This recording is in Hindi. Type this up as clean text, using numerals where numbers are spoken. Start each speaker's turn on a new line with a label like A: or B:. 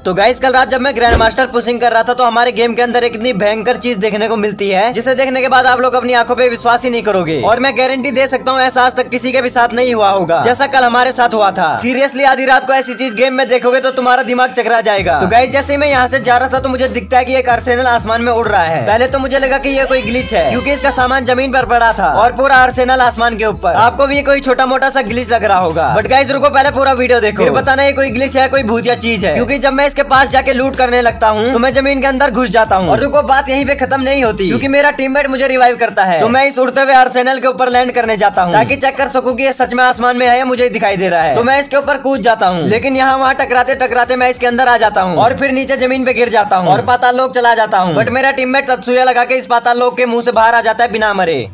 A: तो गाइस कल रात जब मैं ग्रैंड मास्टर पुशिंग कर रहा था तो हमारे गेम के अंदर एक इतनी भयंकर चीज देखने को मिलती है जिसे देखने के बाद आप लोग अपनी आंखों पे विश्वास ही नहीं करोगे। और मैं गारंटी दे सकता हूँ ऐसा आज तक किसी के भी साथ नहीं हुआ होगा जैसा कल हमारे साथ हुआ था। सीरियसली आधी रात को ऐसी चीज गेम में देखोगे तो तुम्हारा दिमाग चकरा जाएगा। तो गाइस जैसे ही मैं यहाँ से जा रहा था तो मुझे दिखता है कि एक आर्सेनल आसमान में उड़ रहा है। पहले तो मुझे लगा कि ये कोई ग्लिच है क्योंकि इसका सामान जमीन पर पड़ा था और पूरा आर्सेनल आसमान के ऊपर। आपको भी कोई छोटा मोटा सा ग्लिच लग रहा होगा, बट गाइस रुको पहले पूरा वीडियो देखो फिर बताना ये कोई ग्लिच है कोई भूतिया चीज है। क्योंकि जब मैं इसके पास जाके लूट करने लगता हूँ तो मैं जमीन के अंदर घुस जाता हूँ। और रुको बात यहीं पे खत्म नहीं होती क्योंकि मेरा टीममेट मुझे रिवाइव करता है। तो मैं इस उड़ते हुए आर्सेनल के ऊपर लैंड करने जाता हूँ ताकि चेक कर सकूं कि ये सच में आसमान में है या मुझे दिखाई दे रहा है। तो मैं इसके ऊपर कूद जाता हूँ लेकिन यहाँ वहाँ टकराते टकराते मैं इसके अंदर आ जाता हूँ और फिर नीचे जमीन पे गिर जाता हूँ और पाताल लोक चला जाता हूँ। बट मेरा टीममेट तत्सुया लगा के इस पाताल लोक के मुंह से बाहर आ जाता है बिना मरे।